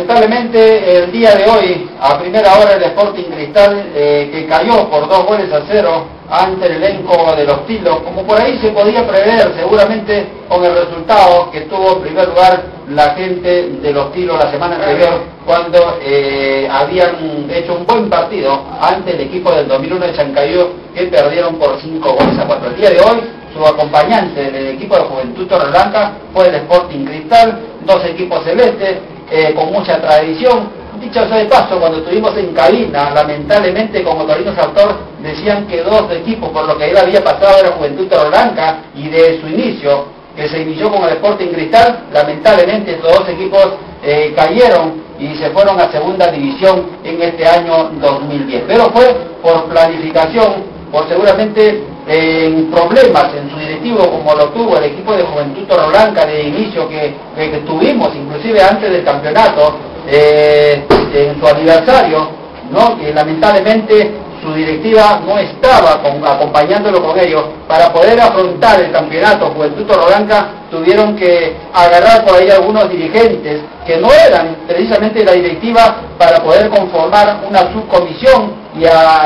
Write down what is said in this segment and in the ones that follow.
lamentablemente el día de hoy, a primera hora, el Sporting Cristal, que cayó por 2-0 ante el elenco de los Tilos, como por ahí se podía prever seguramente con el resultado que tuvo en primer lugar la gente de los Tilos la semana anterior, cuando habían hecho un buen partido ante el equipo del 2001 de Chancayó, que perdieron por 5-4. El día de hoy, su acompañante del equipo de Juventud Torreblanca fue el Sporting Cristal, dos equipos celestes, con mucha tradición. Dicho sea de paso, cuando estuvimos en cabina, lamentablemente, como Torino Sartor, decían que dos equipos, por lo que él había pasado, era Juventud Torreblanca, y de su inicio, que se inició con el Sporting Cristal, lamentablemente estos dos equipos cayeron y se fueron a segunda división en este año 2010. Pero fue por planificación, por seguramente problemas en su directivo, como lo tuvo el equipo de Juventud Torreblanca de inicio, que tuvimos inclusive antes del campeonato, en su aniversario, ¿no? Que lamentablemente su directiva no estaba acompañándolo con ellos para poder afrontar el campeonato. Juventud Torreblanca tuvieron que agarrar por ahí algunos dirigentes que no eran precisamente la directiva para poder conformar una subcomisión y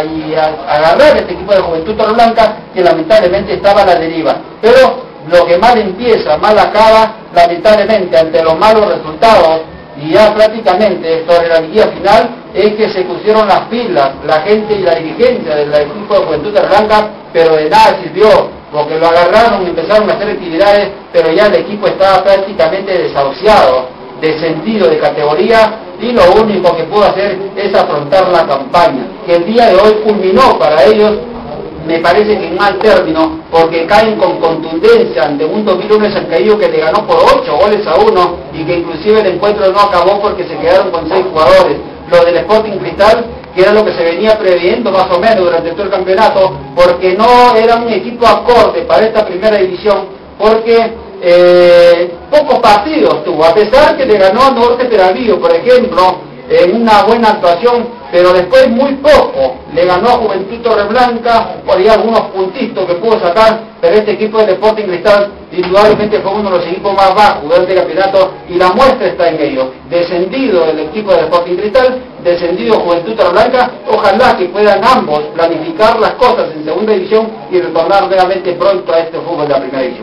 agarrar este equipo de Juventud Torreblanca, que lamentablemente estaba a la deriva. Pero lo que mal empieza, mal acaba, lamentablemente, ante los malos resultados y ya prácticamente sobre la guía final, es que se pusieron las pilas la gente y la dirigencia del equipo de Juventud Torreblanca, pero de nada sirvió, porque lo agarraron y empezaron a hacer actividades, pero ya el equipo estaba prácticamente desahuciado, descendido de categoría, y lo único que pudo hacer es afrontar la campaña, que el día de hoy culminó para ellos, me parece que en mal término, porque caen con contundencia ante un 2001 de Chancayó que le ganó por 8-1, y que inclusive el encuentro no acabó porque se quedaron con 6 jugadores. Lo del Sporting Cristal, que era lo que se venía previendo más o menos durante todo el campeonato, porque no era un equipo acorde para esta primera división, porque pocos partidos tuvo, a pesar que le ganó a Norte Peravío, por ejemplo, en una buena actuación, pero después muy poco. Le ganó a Juventud Torreblanca, por ahí algunos puntitos que pudo sacar, pero este equipo del Sporting Cristal indudablemente fue uno de los equipos más bajos durante el campeonato, y la muestra está en ello. Descendido el equipo del Sporting Cristal, descendido Juventud Torreblanca. Ojalá que puedan ambos planificar las cosas en segunda división y retornar nuevamente pronto a este fútbol de la primera división.